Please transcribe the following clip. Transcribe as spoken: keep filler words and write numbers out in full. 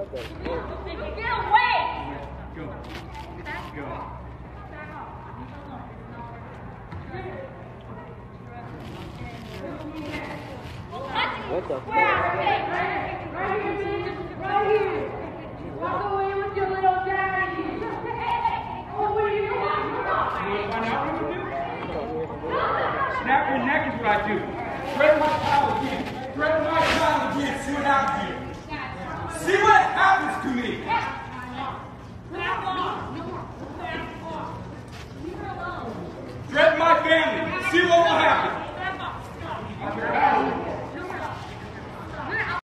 Get away! Go. Go. What the fuck? Right here. Right here. Walk away with your little daddy. Oh, what are you doing? Snap your neck is what I do. Thread my towel again. Thread my towel again. See what happens here. See what happens to me.